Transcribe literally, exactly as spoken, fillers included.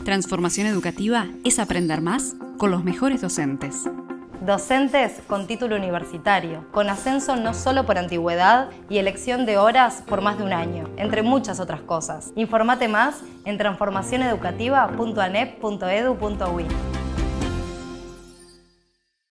Transformación educativa es aprender más con los mejores docentes. Docentes con título universitario, con ascenso no solo por antigüedad y elección de horas por más de un año, entre muchas otras cosas. Informate más en transformación educativa punto anep punto edu punto uy.